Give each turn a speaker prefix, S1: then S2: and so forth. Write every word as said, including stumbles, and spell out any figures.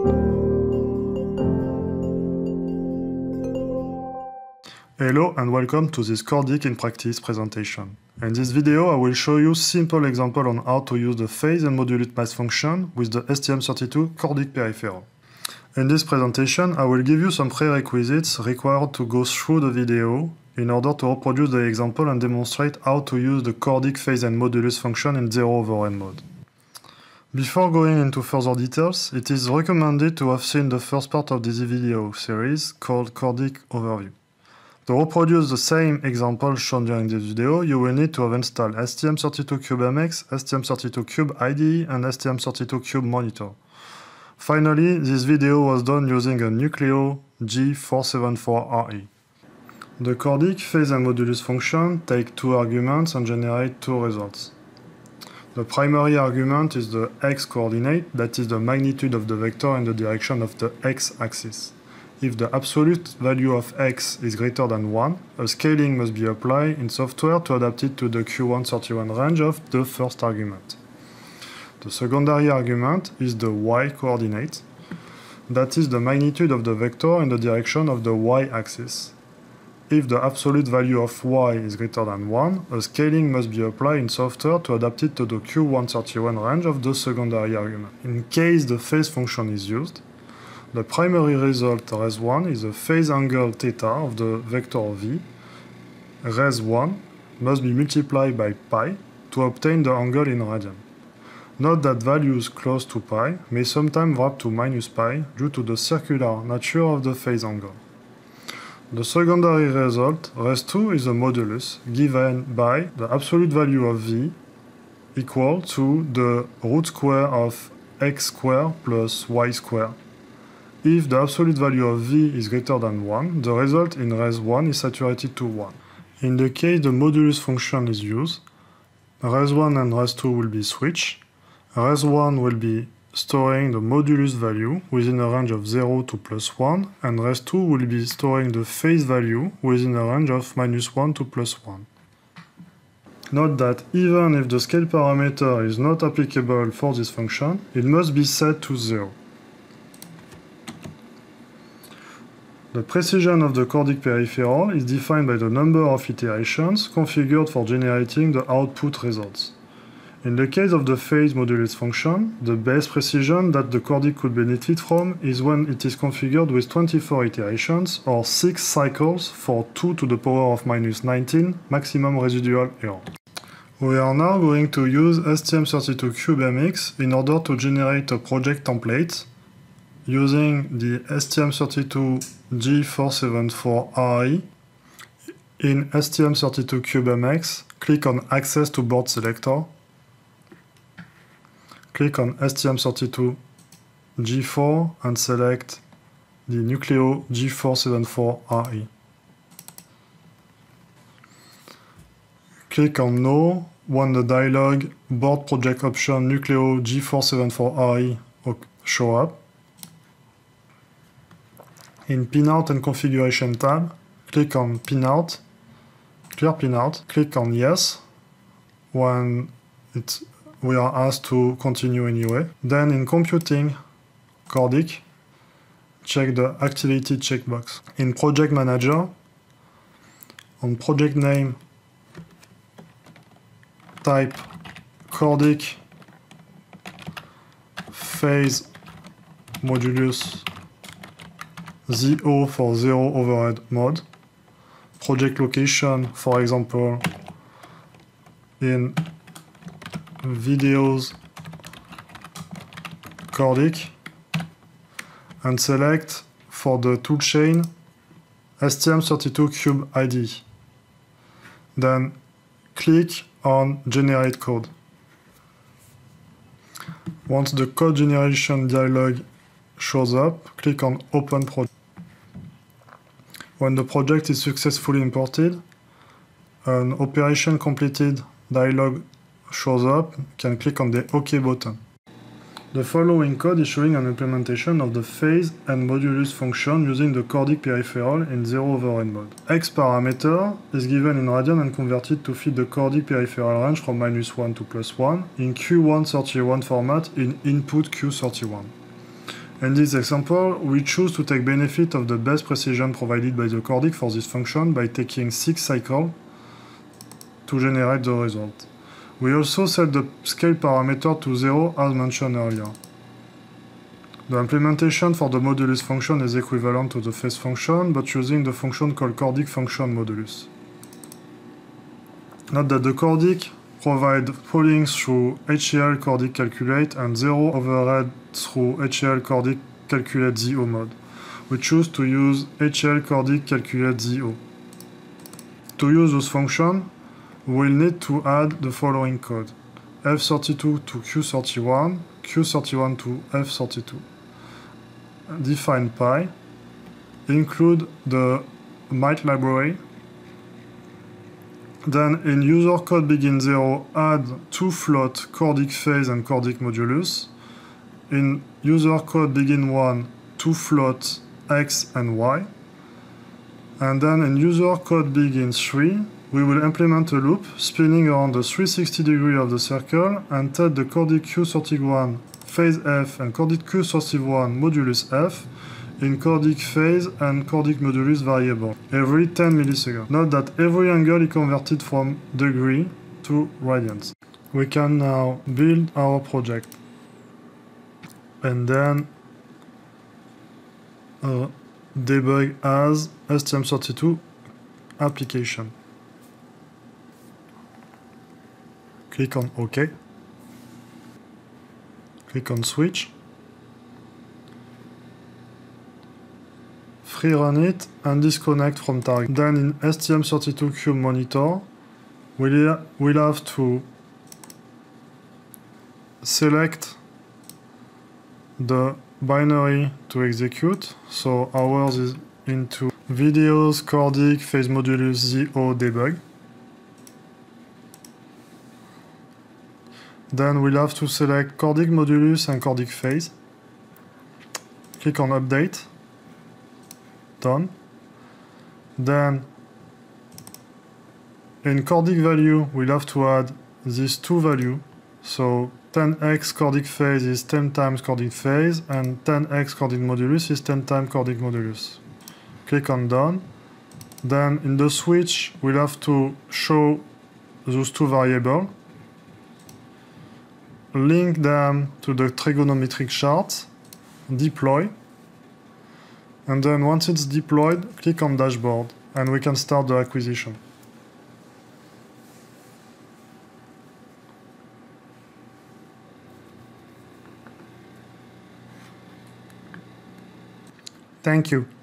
S1: Hello and welcome to this Cordic in Practice presentation. In this video I will show you simple example on how to use the phase and modulus mask function with the S T M thirty-two Cordic peripheral. In this presentation I will give you some prerequisites required to go through the video in order to reproduce the example and demonstrate how to use the Cordic phase and modulus function in zero overhead mode. Before going into further details, it is recommended to have seen the first part of this video series called Cordic Overview. To reproduce the same example shown during this video, you will need to have installed S T M thirty-two Cube M X, S T M thirty-two Cube I D E, and S T M thirty-two Cube Monitor. Finally, this video was done using a Nucleo G four seventy-four R E. The Cordic phase and modulus function take two arguments and generate two results. The primary argument is the x-coordinate, that is the magnitude of the vector in the direction of the x-axis. If the absolute value of x is greater than one, a scaling must be applied in software to adapt it to the Q one thirty-one range of the first argument. The secondary argument is the y-coordinate, that is the magnitude of the vector in the direction of the y-axis. If the absolute value of y is greater than one, a scaling must be applied in software to adapt it to the Q one thirty-one range of the secondary argument. In case the phase function is used, the primary result res one is the phase angle theta of the vector v. res one must be multiplied by pi to obtain the angle in radian. Note that values close to pi may sometimes wrap to minus pi due to the circular nature of the phase angle. The secondary result, res two, is a modulus given by the absolute value of v equal to the root square of x squared plus y squared. If the absolute value of v is greater than one, the result in res one is saturated to one. In the case the modulus function is used, res one and res two will be switched. res one will be storing the modulus value within a range of zero to plus one, and res two will be storing the phase value within a range of minus one to plus one. Note that even if the scale parameter is not applicable for this function, it must be set to zero. The precision of the Cordic peripheral is defined by the number of iterations configured for generating the output results. In the case of the phase modulus function, the best precision that the Cordic could benefit from is when it is configured with twenty-four iterations or six cycles for two to the power of minus nineteen maximum residual error. We are now going to use S T M thirty-two Cube M X in order to generate a project template using the S T M thirty-two G four seventy-four R E. In S T M thirty-two Cube M X, click on Access to Board Selector. Click on S T M thirty-two G four and select the Nucleo G four seventy-four R E. Click on No when the dialog Board Project Option Nucleo G four seventy-four R E show up. In Pinout and Configuration tab, click on Pinout, clear Pinout, click on Yes when it's, we are asked to continue anyway. Then in Computing, Cordic, check the Activity checkbox. In Project Manager, on Project Name, type Cordic Phase Modulus Z O for zero overhead mode. Project location, for example, in Videos Cordic, and select for the toolchain S T M thirty-two Cube I D E. Then click on Generate Code. Once the code generation dialog shows up, click on Open Project. When the project is successfully imported, an Operation Completed dialog shows up. You can click on the OK button. The following code is showing an implementation of the phase and modulus function using the Cordic peripheral in zero overhead mode. X parameter is given in radian and converted to fit the Cordic peripheral range from minus one to plus one in Q one thirty-one format in input Q thirty-one. In this example, we choose to take benefit of the best precision provided by the Cordic for this function by taking six cycles to generate the result. We also set the scale parameter to zero as mentioned earlier. The implementation for the modulus function is equivalent to the phase function, but using the function called Cordic function modulus. Note that the Cordic provide polling through H E L Cordic calculate and zero overhead through H E L Cordic calculate zero mode. We choose to use H E L Cordic calculate zero. To use this function, we will need to add the following code: F thirty-two to Q thirty-one, Q thirty-one to F thirty-two. Define pi, include the mite library. Then in user code begin zero, add two float Cordic phase and Cordic modulus. In user code begin one, two float x and y. And then in user code begin three, we will implement a loop spinning around the three hundred sixty degree of the circle and test the Cordic Q thirty-one phase F and Cordic Q thirty-one modulus F in Cordic phase and Cordic modulus variable every ten milliseconds. Note that every angle is converted from degree to radians. We can now build our project and then uh, debug as S T M thirty-two application. Click on OK. Click on Switch. Free run it and disconnect from target. Then in S T M thirty-two Cube monitor, we'll, we'll have to select the binary to execute. So ours is into videos, Cordic, phase modulus, zero debug. Then we'll have to select Cordic modulus and Cordic phase. Click on update. Done. Then in Cordic value, we'll have to add these two values. So ten x Cordic phase is ten times Cordic phase, and ten x Cordic modulus is ten times Cordic modulus. Click on done. Then in the switch, we'll have to show those two variables. Link them to the trigonometric chart, deploy, and then once it's deployed, click on dashboard, and we can start the acquisition. Thank you.